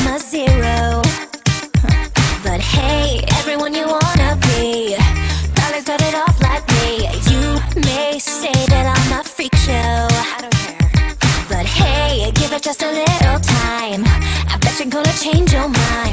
a zero. But hey, everyone you wanna be, probably started off like me. You may say that I'm a freak show, I don't care. But hey, give it just a little time, I bet you're gonna change your mind.